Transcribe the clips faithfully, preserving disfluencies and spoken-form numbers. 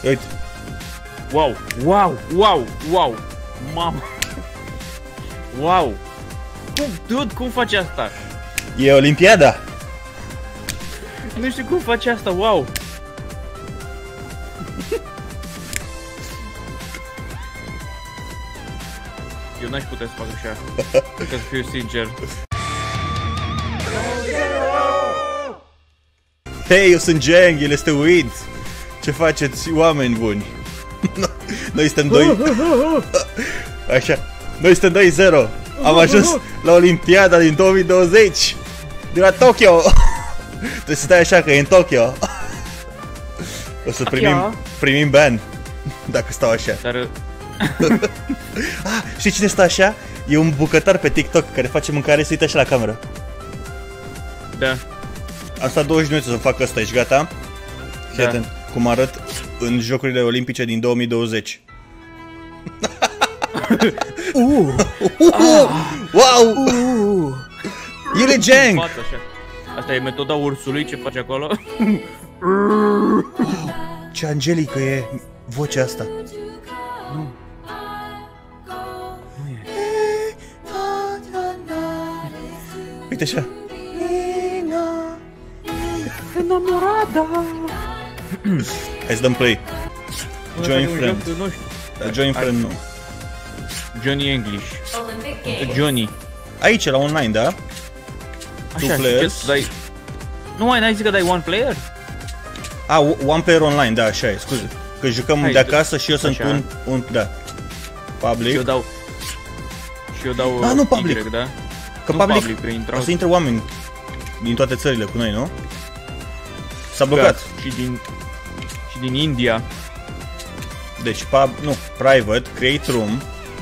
Uite. Wow, wow, wow, wow. Mamă. Wow. Cum, dude, cum faci asta? E Olimpiada. Nu știu cum faci asta, wow. Eu n-aș putea să fac așa, ca să fiu sincer. Hei, eu sunt Jang, el este Weed. Ce faceți, oameni buni? Noi suntem doi. Așa. Noi suntem doi zero. Am ajuns la Olimpiada din două mii douăzeci. De la Tokyo. Trebuie să stai așa că e în Tokyo. O să primim, primim ban dacă stau așa. Dar... Ah, știi cine stă așa? E un bucătar pe TikTok care face mâncare, se uită așa la cameră. Da. Am stat douăzeci de minute să fac asta, ești gata? Fii Da. atent cum arăt în Jocurile Olimpice din două mii douăzeci. uh. Uh. Wow! Uh. El e Jang! Asta e metoda ursului, ce face acolo? Ce angelică e vocea asta. Nu. Uite așa. Enamorada. Hai să dăm play. Join friend. Da, join friend nu. Johnny English. Johnny. Aici, la online, da? Two players. Dai... Nu mai n-ai zis că dai one player? A, one player online, da, așa e, scuze. Că jucăm Hai, de acasă și eu sunt un, un, da. Public. Și eu dau... Și eu dau... Da, nu public. Y, da? Că nu public, public intrau... o să intre oameni din toate țările cu noi, nu? S-a blocat. Și din... Și din India. Deci, pub, nu, private, create room.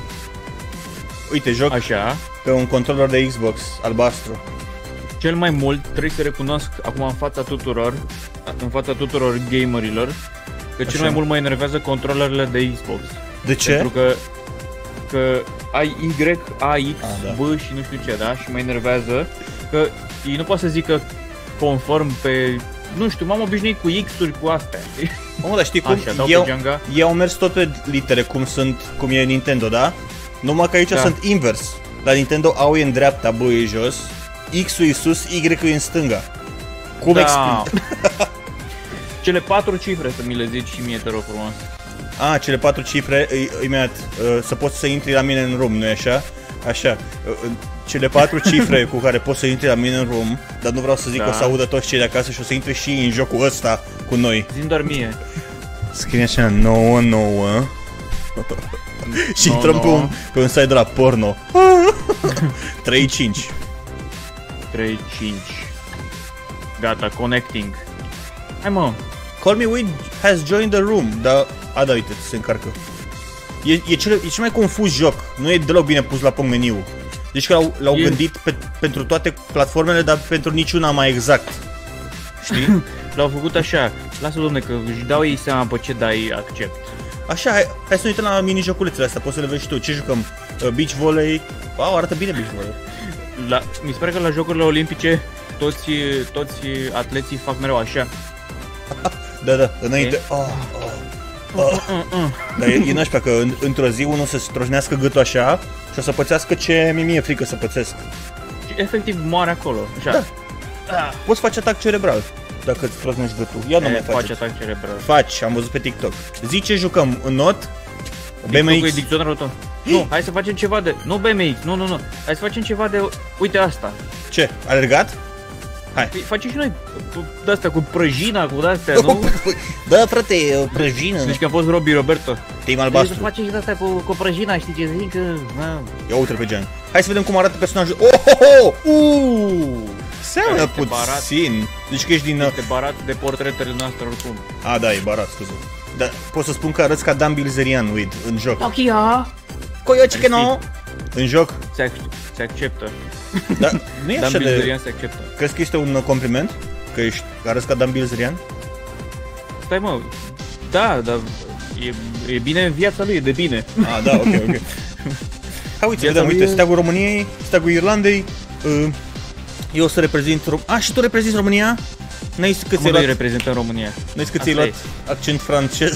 Uite, joc așa. Pe un controller de Xbox albastru. Cel mai mult trebuie să recunosc acum în fața tuturor, în fața tuturor gamerilor, că cel așa. mai mult mă enervează controllerele de Xbox. De ce? Pentru că că ai Y, A, X, A, da. B și nu știu ce, da? Și mă enervează că ei nu pot să zică conform pe... Nu știu, m-am obișnuit cu X-uri, cu astea. Mă, dar știi cum? Așa, eu, eu au mers tot pe litere cum sunt, cum e Nintendo, da? Numai că aici da. sunt invers. La Nintendo A-ul e în dreapta, B-ul e jos, X-ul e sus, Y-ul e în stânga. Cum da. explic? Cele patru cifre să mi le zici și mie, te rog frumos. A, cele patru cifre, imediat, uh, să poți să intri la mine în room, nu-i așa? Așa, uh, cele patru cifre cu care poți să intri la mine în room, dar nu vreau să zic da. că o să audă toți cei de acasă și o să intre și în jocul ăsta cu noi. Zi-mi doar mie. Scrie așa, nouă nouă. Și no, intrăm no. Pe, un, pe un site de la porno. trei cinci. trei cinci. Gata, connecting. Hai mă. Call Me Weed has joined the room. Da, a, da, uite, se încarcă. E, e, cel, e cel mai confuz joc. Nu e deloc bine pus la punct meniu. Deci că l-au gândit pe, pentru toate platformele, dar pentru niciuna mai exact. Știi? L-au făcut așa. Lasă, domne, că își dau ei seama pe ce dai accept. Așa, hai, hai să ne uităm la mini-joculețele astea, poți să le vezi și tu. Ce jucăm? Beach volley. Wow, arată bine beach volley. La, mi se pare că la Jocurile Olimpice toți, toți atleții fac mereu așa. Da, da, înainte. Okay. Oh, oh, oh. Mm, mm, mm. Dar e, e nașpa că în, într-o zi unul să strojnească gâtul așa și o să pățească ce mi-e frică să pățesc. Și efectiv moare acolo, așa. Da. Da. Poți face atac cerebral dacă îți strojnești gâtul. Ia nu mai faci. Faci atac cerebral. Faci, am văzut pe TikTok. Zici ce jucăm? În not? B M X. E dicționarul tău. Nu, hai să facem ceva de... Nu B M X, nu, nu, nu. Hai să facem ceva de... Uite asta. Ce? Alergat? Hai. Păi facem și noi de-astea cu prăjina, cu de-astea, nu? Da, frate, o prăjină. Deci că a fost Robbie Roberto. Team albastru. Să facem și de-astea cu, cu prăjina, știi ce zic? Ia uite pe Gian. Hai să vedem cum arată personajul. Oh, oh, oh! Uuu! Seamănă puțin. Deci că ești din... Este barat de portretele noastre oricum. A, da, e barat, scuze. Dar pot să spun că arăți ca Dan Bilzerian, Weed, în joc. Tokyo! Coioci că nu! În joc. Se, ac se acceptă. Da, nu e Dan așa Bilzerian de... se acceptă. Crezi că este un compliment? Că ești, arăți ca Dan Bilzerian? Stai mă, da, dar e, e bine în viața lui, e de bine. Ah, da, ok, ok. Hai uite, vedem, uite, steagul României, steagul Irlandei. Uh, eu o să reprezint Rom... Ah, și tu reprezinți România? N-ai că ți-ai luat... reprezentăm România? N-ai că ți-ai luat accent francez?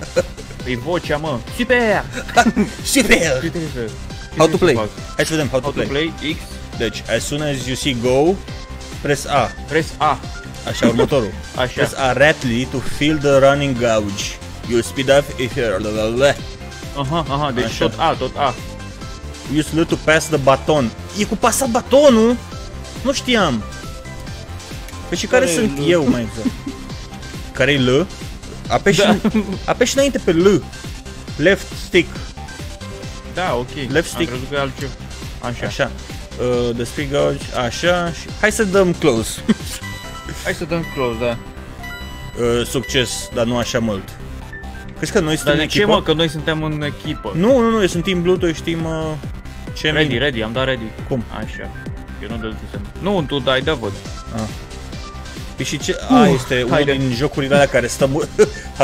E vocea, mă. Super! Super! How to play? Hai să vedem how to How to play. play X. Deci, as soon as you see go, press A. Press A. Așa, următorul. Așa. Press A rapidly to fill the running gauge. You'll speed up if you're... Aha, aha, deci Așa. tot A, tot A. Use L to pass the baton. E cu pasat batonul? Nu știam. Păi și care, Care sunt L? eu mai exact? Care-i L? Apeși, Da. apeși înainte pe L. Left stick. Da, ok. Left stick. Am crezut că e altceva. Așa. Așa. Uh, the speed gauge. Așa. Și... Hai să dăm close. Hai să dăm close, da. uh, succes, dar nu așa mult. Crezi că noi suntem Dar în de ce, echipă? mă, că noi suntem în echipă? Nu, nu, nu, eu sunt Team Blue, tu ești Team... Uh, ce Ready, mine? ready, am dat ready. Cum? Așa. Eu nu dădusem. Nu, tu dai, da, văd. Ah. Păi și ce? A, Uh, este unul haide. din jocurile alea care stă mult...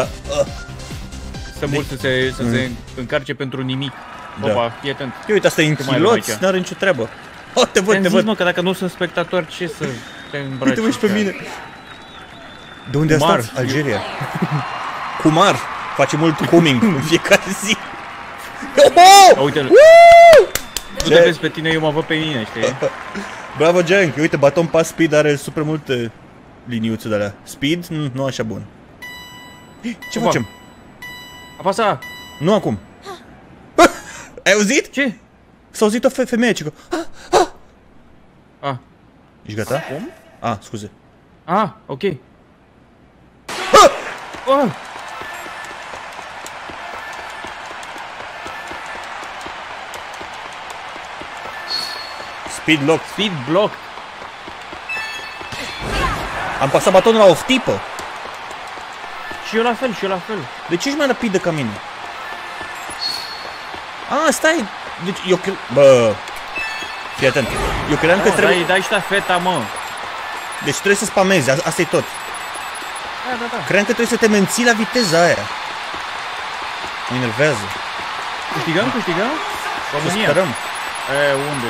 Să mult să se, să se încarce pentru nimic. Da. Opa, fii atent. Eu uite, asta e în Ce mai avem chiloți, aici? n-are nicio treabă. Oh, te văd, Te-am te zis, văd. mă, că dacă nu sunt spectator, ce să te îmbraci? Uite, uiți pe mine. De unde Kumar. asta? Algeria. Kumar. Face mult coming în fiecare zi. A, uite-l. Tu te Ce? vezi pe tine, eu mă văd pe mine, știi? Bravo, Jank. Uite, baton pass speed are super multe liniuțe de alea. Speed, nu, nu așa bun. Ce Opa. facem? Apasa! Nu acum. Ai auzit? Ce? S-a auzit o fe femeie, cică. A. Ești gata? Cum? A, scuze. Ah, ok. Oh! Speed lock. Speed block. Am pasat batonul la o tipă. Și eu la fel, și eu la fel. De ce ești mai rapidă ca mine? A, stai. Deci eu cre... Bă. Fii atent. Eu credeam că Da, trebuie... dai, dai ștafeta, mă. Deci trebuie să spamezi, a- asta e tot. Da, da, da. Credeam că trebuie să te menții la viteza aia. Mă enervează. Câștigăm, câștigăm? Să România. sperăm. E, unde?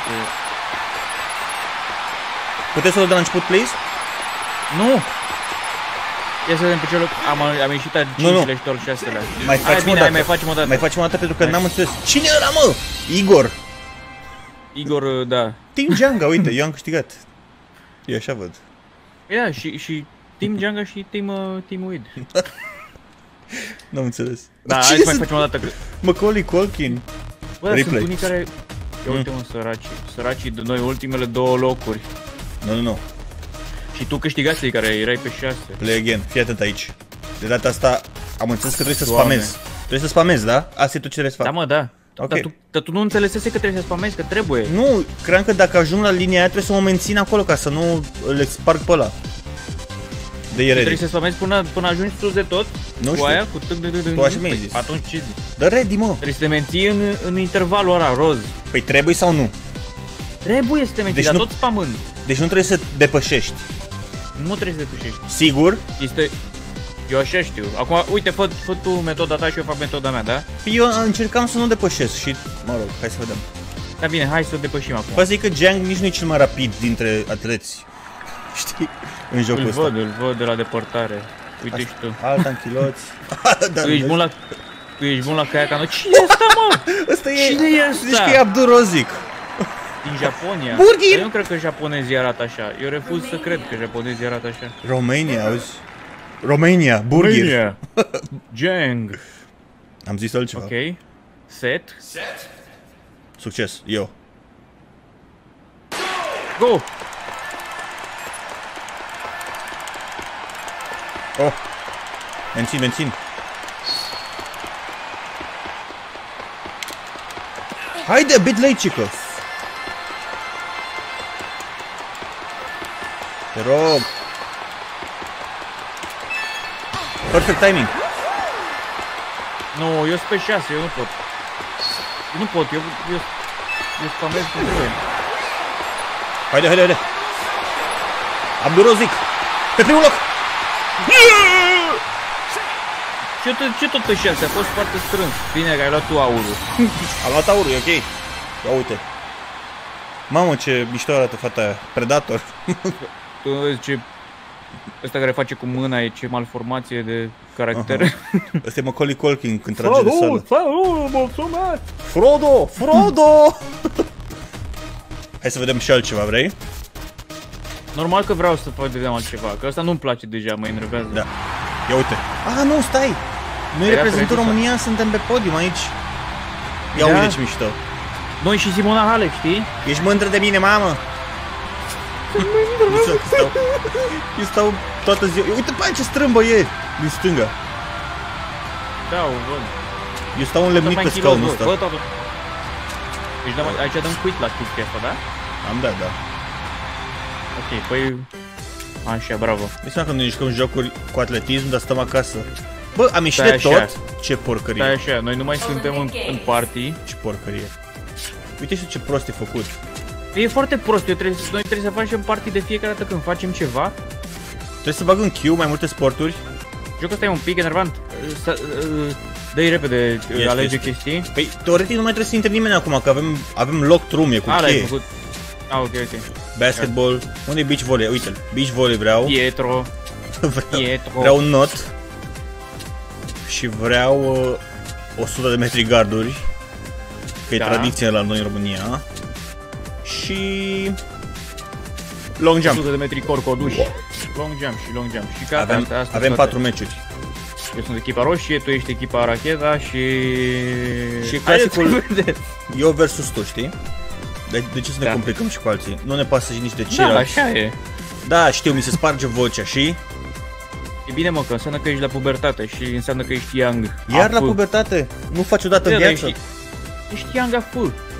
Puteți să o dăm de la început, please? Nu! Ia să vedem pe ce loc. Am, am ieșit a Nu, nu. cincilea și tot șaselea. Mai Hai, facem bine, o dată. hai, mai facem o dată. Mai facem o dată pentru că Hai. n-am înțeles. Cine era, mă? Igor. Igor, da. Team Janga, uite, eu am câștigat. Eu așa văd. Ia, și, și Team Jungle și Team, uh, Team Weed. N-am înțeles. Da, hai Cine să mai sunt facem o dată. Că... Macaulay Culkin? Bă, sunt Replay. unii care... Ia uite, mă, săraci. Săracii de noi, ultimele două locuri. Nu, nu, nu. Și tu câștigați care erai pe șase. Play again. Fii atent aici. De data asta am înțeles că trebuie să Doamne. spamezi. Trebuie să spamezi, da? Asta e tot ce trebuie să fac. Da, mă, da. Ok. Dar, tu, dar tu nu înțelesese că trebuie să spamezi, că trebuie. Nu, cream că dacă ajung la linia aia trebuie să mă mențin acolo ca să nu le sparg pe ăla. De e Trebuie ready. să spamezi până, până ajungi sus de tot. Nu cu știu. aia, cu tâc de de de. Tu așa mi-ai zis. Atunci ce zici? Dă ready, mă. Trebuie să te menții în, în intervalul ăla, roz. Păi trebuie sau nu? Trebuie să te menții, Deci dar nu- tot spamând. Deci nu trebuie să depășești. Nu trebuie să te ducești. Sigur? Este... Eu așa știu. Acum, uite, fă, fă tu metoda ta și eu fac metoda mea, da? Păi eu încercam să nu depășesc și, mă rog, hai să vedem. Da, bine, hai să depășim acum. Poate zic că Jang nici nu e cel mai rapid dintre atleți. Știi? În jocul Îl ăsta. văd, îl văd de la depărtare. Uite și tu. Alta în chiloți. Da, Tu ești bun la... Tu ești bun la caiaca. Cine e ăsta, mă? Ăsta e... Cine e ăsta? Zici că e Abdul Rozic. Din Japonia. Burghir! Eu nu cred că japonezii arată așa. Eu refuz să cred că japonezii arată așa. Romania, auzi? Romania, burghir. Romania. Jang. Am zis altceva. Ok. Set. Succes, eu. Go! Oh. Mențin, mențin. Haide, a bit late, cică. Te rog. Perfect timing. Nu, eu sunt pe șase, eu nu pot. Eu nu pot, eu... Eu, eu spamez cum trebuie. Haide, haide, haide. Abdul Rozic. Pe primul loc. Ce tot, ce tot pe șase? A fost foarte strâns. Bine că ai luat tu aurul. Am luat aurul, e ok. Ia uite. Mamă, ce mișto arată fata aia. Predator. Tu vezi ce Ăsta care face cu mâna e ce malformație de caracter. Uh-huh. Ăsta e Macaulay Culkin când trage de sală. Salut, mulțumesc! Frodo! Frodo! Hai să vedem și altceva, vrei? Normal că vreau să fac vedem altceva, că ăsta nu-mi place deja, mă enervează. Da. Ia uite. Ah, nu, stai! Noi reprezentăm România, suntem pe podium aici. Ia da. uite ce mișto. Noi și Simona Halep, știi? Ești mândră de mine, mamă? Eu stau, eu stau toată ziua. Uite pe aia ce strâmbă e din stânga. Da, o văd. Eu stau înlemnit pe scaunul ăsta. Deci dăm, aici dăm quit la chestia asta, da? Am dat, da. Ok, păi... Așa, bravo. Mi se că noi jucăm jocuri cu atletism, dar stăm acasă. Bă, am ieșit de tot? Ce porcărie. Stai așa, noi nu mai suntem în, în party. Ce porcărie. Uite și ce prost e făcut. E foarte prost, eu trebuie, noi trebuie să facem party de fiecare dată când facem ceva. Trebuie să bag în queue mai multe sporturi. Jocul ăsta e un pic enervant. Dă-i repede, Yes, alege yes. chestii. Păi, teoretic nu mai trebuie să intre nimeni acum, că avem, avem locked room, e cu A, cheie. făcut. Ah, ok, ok. Basketball. Unde e beach volley? Uite-l. Beach volley vreau. Pietro. vreau, Pietro. vreau un not. Și vreau uh, o sută de metri garduri. Că e Da. tradiție la noi în România. Și... long jump. o sută de metri corcoduși. Long jump și long jump. Și gata, Avem, asta, asta avem toate. patru meciuri. Eu sunt echipa roșie, tu ești echipa racheta și... Și clasicul- Haideți. Eu versus tu, știi? De, de ce să ne Da. complicăm și cu alții? Nu ne pasă și nici de Da, ceilalți. așa e. Da, știu, mi se sparge vocea și... E bine, mă, că înseamnă că ești la pubertate și înseamnă că ești young. Iar la Afu. pubertate? Nu faci odată în Da, dar viață? Ești, ești young af.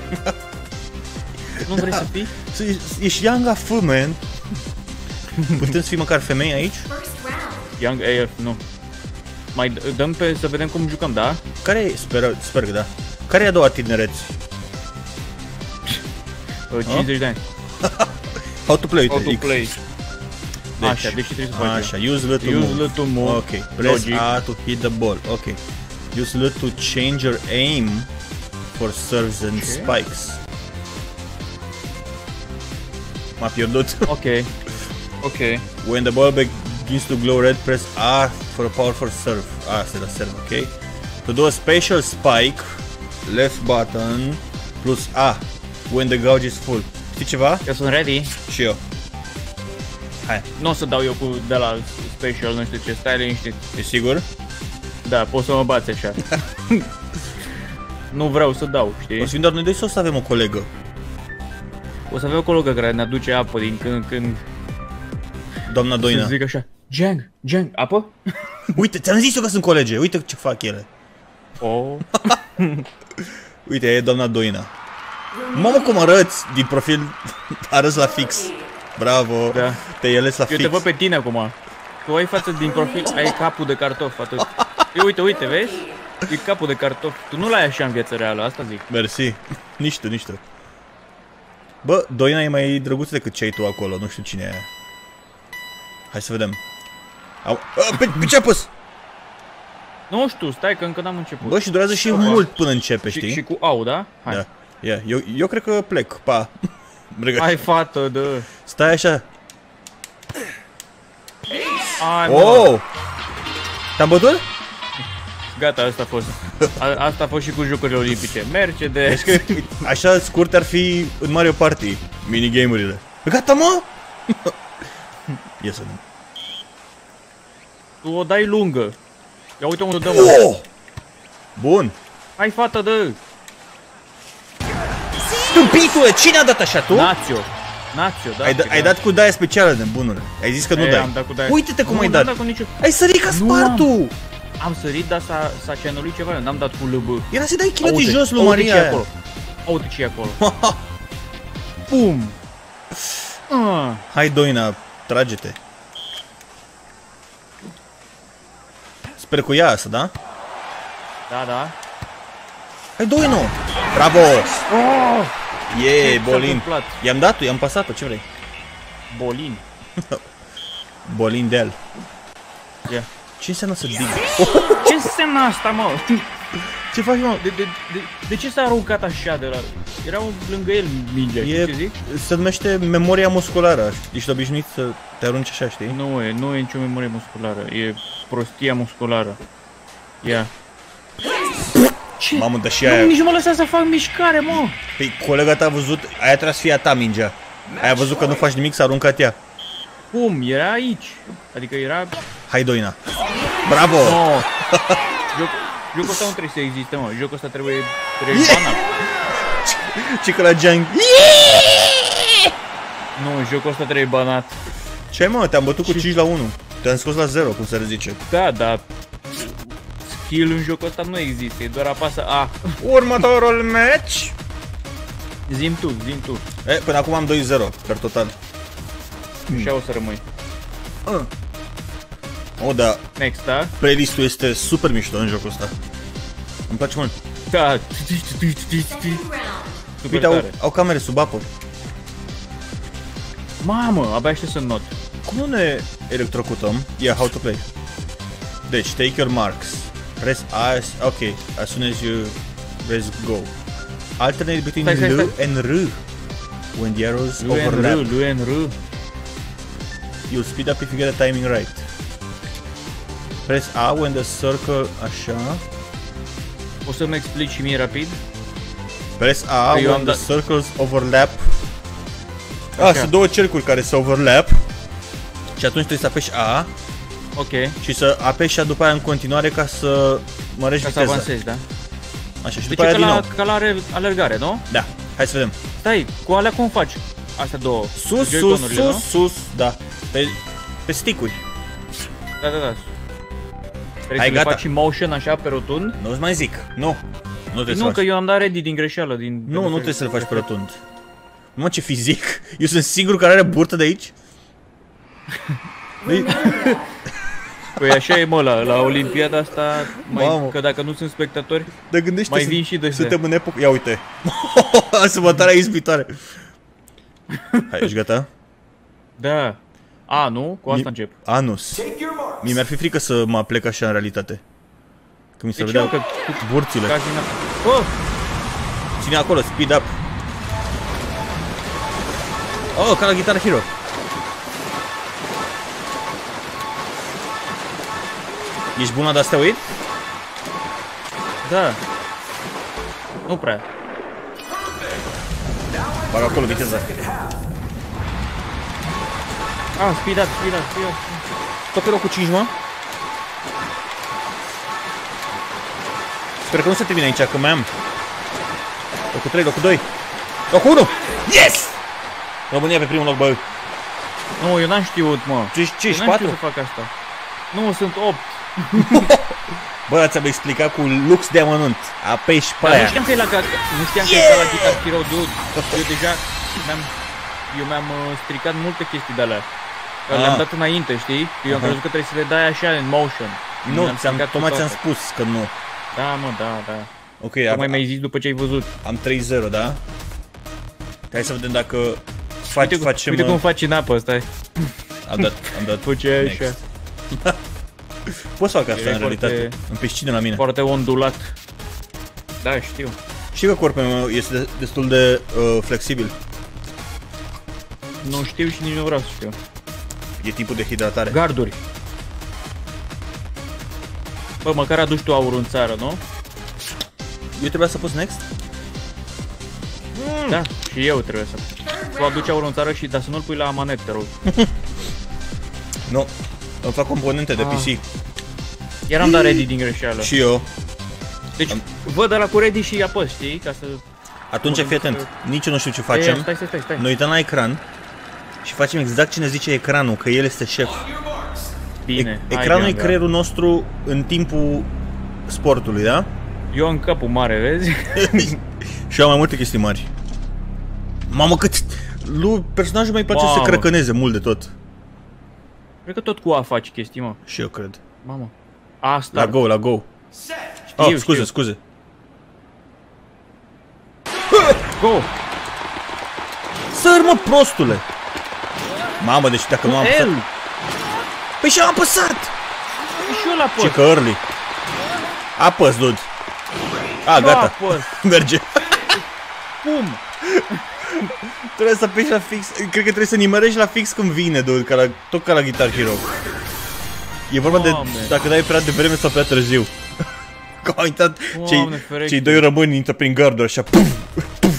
Nu vrei să fii? Ești- Ești young af, man. Putem să fii măcar femei aici? Young A F, nu. Mai d- dăm pe să vedem cum jucăm, da? Care e? Sper, sper că da. Care e a doua tinereți? Uh, cincizeci de ani. How to play, How uite, to X. play. Deci, Așa, deci ce trebuie să facem? Așa, use L to Use move. L to move. Ok, press Logic. A to hit the ball. Ok. Use L to change your aim for serves and spikes. M-a pierdut. Ok. Ok. When the ball begins to glow red, press A for a powerful serve. A, asta e la serve, ok? To do a special spike, left button plus A when the gauge is full. Știi ceva? Eu sunt ready. Și eu. Hai, Nu o să dau eu cu de la special, nu știu ce, stai liniștit. e sigur? Da, poți să mă bați așa. Nu vreau să dau, știi? O să fim doar noi doi sau o să avem o colegă? O să avem o colegă care ne aduce apă din când în când. Doamna Doina. Să zic așa, Jang, Jang, apă? Uite, ți-am zis eu că sunt colege, uite ce fac ele. Oh. Uite, e doamna Doina. Mamă cum arăți din profil, arăți la fix. Bravo, Da. te-ai ales la Eu fix. te văd pe tine acum. Tu ai față din profil, ai capul de cartof, atât. Eu uite, uite, vezi? E capul de cartof. Tu nu l-ai așa în viața reală, asta zic. Mersi, nici tu, nici tu. Bă, Doina e mai drăguță decât ce ai tu acolo, nu știu cine e aia. Hai să vedem. Au... A, pe, pe ce a pus? Nu știu, stai că încă n-am început. Bă, și durează și mult până începe, și, știi? și cu au, da? Hai. Da. Ia, eu, eu cred că plec, pa. Hai, fată, dă. Stai așa. Hai, mă. Oh! Te-am bătut? Gata, asta a fost. A, asta a fost și cu Jocurile Olimpice. Mercedes. Așa scurt ar fi în Mario Party, minigame-urile. Gata, mă? Ia să vedem. Tu o dai lungă. Ia uite unde dăm. Oh! Bun. Hai, fată, dă. Stupitule, cine a dat așa, tu? Națio. Națio, da. Ai, da, ai dat cu daia specială, nebunule. Ai zis că nu E, dai. am dat cu daia. Uite-te cum Nu, ai n-am dat. cu nicio... Ai sărit ca Nu am. spartul. Am sărit, dar s-a, s-a cenulit ceva. Eu n-am dat cu L B. Era să dai chilotii Aude, jos lui aude ce e Maria acolo. aia. Uite ce e acolo. Pum. Ah. Hai, Doina, trage-te. Sper cu ea asta, da? Da, da. Hai, Doino! Bravo! Oh! Yeah, Ce s-a Bolin. întâmplat? I-am dat-o, i-am pasat-o, ce vrei? Bolin. Bolin de el. Ia. Ce înseamnă să dig? Ce înseamnă asta, mă? Ce faci, mă? De, de, de, de ce s-a aruncat așa de la... Era lângă el mingea, E, ce zic? se numește memoria musculară. Ești obișnuit să te arunci așa, știi? Nu e, nu e nicio memorie musculară, e prostia musculară. Ia. Ce? Mamă, dar și Nu, aia... nici nu mă lăsa să fac mișcare, mă! Păi, colega ta a văzut, aia trebuie să fie a ta mingea. Aia a văzut că nu faci nimic, s-a aruncat ea. Cum? Era aici. Adică era... Hai, Doina. Bravo! No. Joc, jocul ăsta nu trebuie să existe, mă. Jocul ăsta trebuie... trebuie banat. Ce că la Jang... Nu, jocul ăsta trebuie banat. Ce mă, te-am bătut cu cinci la unu. Te-am scos la zero, cum se zice. Da, dar... skill în jocul ăsta nu există, e doar apasă A. Următorul match. Zim tu, zim tu. E, până acum am doi zero, per total. Așa o să rămâi. Uh. O, da, Next, da? playlistul este super mișto în jocul ăsta. Îmi place mult. Da. Super Uite, au, tare. au camere sub apă. Mamă, abia aștept să not. Cum nu ne electrocutăm? Yeah, how to play. Deci, take your marks. Press A, ok, as soon as you press go. Alternate between Stai, stai, L stai. and R. When the arrows Lui în overlap. R, lui în R. You'll speed up if you get the timing right. Press A when the circle, așa. O să-mi explici și mie rapid? Press A Că eu when am the dat- circles overlap. Ah, Așa. sunt două cercuri care se overlap. Și atunci trebuie să apeși A Ok, și să apeși după aia în continuare ca să mărești ca să viteza. avansezi, da? Așa, și Deci după e aia ca din la, nou. ca la are- alergare, nu? Da, hai să vedem. Stai, cu alea cum faci? Astea două. Sus, sus, Joy-Con-urile, sus, nu? sus, da. Pe, pe stick-uri. Da, da, da. Trebuie Hai, să le gata. faci și motion așa pe rotund? Nu-ți mai zic. Nu. Nu trebuie să Nu, faci. că eu am dat ready din greșeală. Din... Nu, nu trebuie să le faci pe rotund. Mă, ce fizic. Eu sunt singurul care are burtă de aici? Nu-i- Păi așa e, mă, la, la Olimpiada asta, mai, Mamă. că dacă nu sunt spectatori, Dar gândește mai să- vin și de suntem în epocă... Ia uite. Asemănarea ispitoare. Hai, ești gata? Da. A, nu? Cu asta Mi- încep. Anus. Mie mi-ar fi frică să mă plec așa în realitate. Că mi se De ce, vedeau mă, că burțile. Ca și na- oh! Ține acolo, speed up. Oh, ca la Guitar Hero. Ești bună de astea, uit? Da. Nu prea. Bag acolo viteza. Ah, speed up, speed up, speed up. Tot pe locul cinci, mă? Sper că nu se termine aici, că mai am. Locul trei, locul doi. Locul unu! Yes! România pe primul loc, bă. Nu, eu n-am știut, mă. Ce ești Eu n-am patru? știut să fac asta. Nu, sunt opt. Bă, ți-am explicat cu lux de amănunt. Apeși pe Dar nu aia. știam că e la, nu știam că e ca la Guitar Hero, dude. Eu deja mi-am, eu mi-am uh, stricat multe chestii de alea. Că Ah. le-am dat înainte, știi? Eu am Aha. crezut că trebuie să le dai așa în motion. Nu, Mi-am ți-am, stricat tocmai tot ți-am toate. spus că nu. Da, mă, da, da. Ok, Tocmai am, mi-ai zis după ce ai văzut. am trei zero, da? Hai să vedem dacă faci, Uite, facem... uite cum uh, faci în apă, stai. Am dat, am dat. Făceai așa. Next. Poți să fac asta Erai în realitate. foarte- În piscină la mine. Foarte ondulat. Da, știu. Știi că corpul meu este de- destul de uh, flexibil. Nu știu și nici nu vreau să știu. E tipul de hidratare. Garduri. Bă, măcar aduci tu aurul în țară, nu? Eu trebuia să pus next? Da, și eu trebuie să. Tu aduci aurul în țară și dar să nu-l pui la manet, te rog. Nu. Îmi fac componente de Ah. P C. Iar am dat ready din greșeală. Și eu. Deci, văd ăla cu ready și apăs, știi? Ca să... Atunci fii atent. Nici eu nu știu ce E, facem. stai, stai, stai, stai. Noi uităm la ecran și facem exact ce ne zice ecranul, că el este șef. Bine, E- hai, Ecranul e Bianca. creierul nostru în timpul sportului, da? Eu am capul mare, vezi? Și eu am mai multe chestii mari. Mamă, cât... Lui, personajul meu îi place să Mamă. se crăcăneze mult de tot. Cred că tot cu A faci chestii, mă. Și eu cred. Mamă. Asta. La go, la go. Știu, Oh, scuze, știu. scuze. Go! Săr, mă, prostule! Mamă, deci dacă nu am apăsat... L! Păi și am apăsat! Și eu la Ce pot. că early. Apăs, dude. A, gata. Apă. Merge. Pum! Trebuie să apeși la fix. Cred că trebuie să nimerești la fix când vine, dude, ca la, tot ca la Guitar Hero. E vorba de dacă dai prea devreme sau prea târziu. Că au intrat cei, cei doi români intră prin gardul așa. Puf, puf.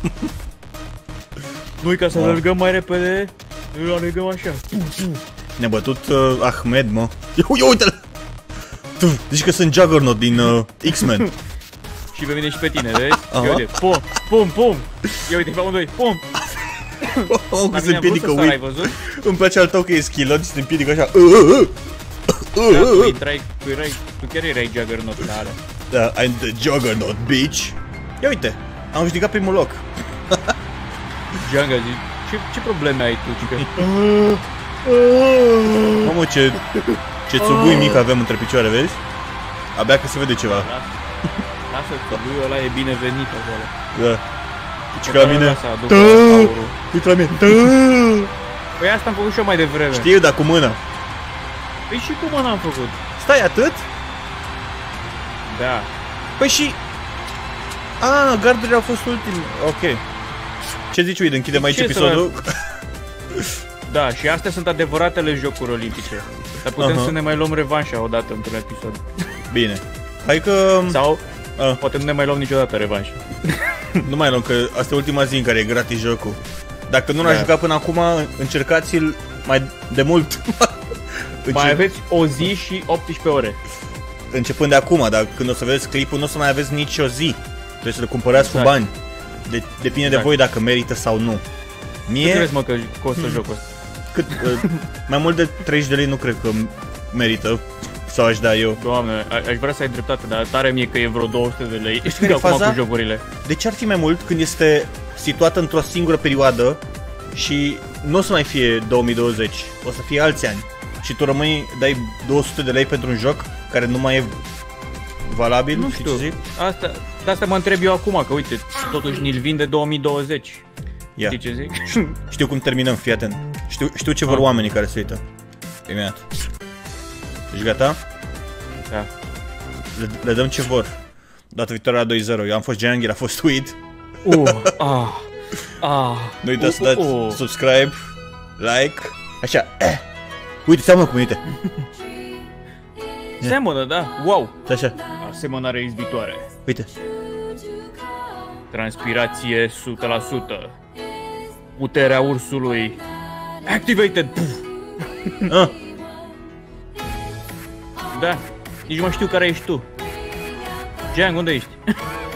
Nu-i ca să alergăm mai repede, îl alergăm așa. Ne-a bătut uh, Ahmed, mă. Ia uite-l! Zici că sunt Juggernaut din uh, X-Men. Și pe mine și pe tine, vezi? Ia uite, pum, pum, pum! Ia uite, pe amândoi, pum! Oh, cum se împiedică, ui. Îmi place al tău că e skillot și se împiedică așa. Da, tu intrai, tu erai, tu chiar erai Juggernaut la alea. Da, I'm the Juggernaut, bitch. Ia uite, am câștigat primul loc. Jungle, zici, ce, ce probleme ai tu, cică? Mamă, ce, ce țugui mic avem între picioare, vezi? Abia că se vede ceva. Lasă, țuguiul ăla e binevenit acolo. Da. Cică la mine. Uite la mine. Păi asta am făcut și eu mai devreme. Știu, dar cu mâna. Păi și cu mâna am făcut. Stai, atât? Da. Păi și... Ah, gardurile au fost ultimi. Ok. Ce zici, uite, închidem aici episodul? Da, și astea sunt adevăratele jocuri olimpice. Dar putem uh -huh. să ne mai luăm revanșa odată într-un episod. Bine. Hai că... Sau uh. poate nu ne mai luăm niciodată revanșa. Nu mai luăm, că asta e ultima zi în care e gratis jocul. Dacă nu l-ai da. jucat până acum, încercați-l mai de mult. Mai aveți o zi și optsprezece ore. Începând de acum, dar când o să vedeți clipul, nu o să mai aveți nici o zi. Trebuie să le cumpărați exact. cu bani. De depinde exact. de voi dacă merită sau nu. Mie... Cât crezi, mă, că costă hmm. jocul ăsta? Cât, uh, mai mult de treizeci de lei nu cred că merită. Sau aș da eu. Doamne, aș vrea să ai dreptate, dar tare mie că e vreo două sute de lei. Știi care e faza? Cu jocurile. De ce ar fi mai mult când este situată într-o singură perioadă și nu o să mai fie două mii douăzeci, o să fie alți ani. Și tu rămâi, dai două sute de lei pentru un joc care nu mai e valabil? Nu știu, zic? Asta, de asta mă întreb eu acum, că uite, totuși ni-l vinde două mii douăzeci. Ia. Știi ce zic? Știu cum terminăm, fii atent. Știu, știu ce vor ah. oamenii care se uită. Imediat. Ești gata? Da. Le, le dăm ce vor. Data viitoare la doi zero. Eu am fost Jangir, a fost Tweed. Uh, ah, ah, nu uitați să uh, dați uh, uh. subscribe, like. Așa. Eh. Uite, seamănă cu mine. Seamănă, da? Wow. Așa. Asemănare izbitoare. Uite. Transpirație o sută la sută. Puterea ursului. Activated. Ah. Da. Nici nu mai știu care ești tu. Jang, unde ești?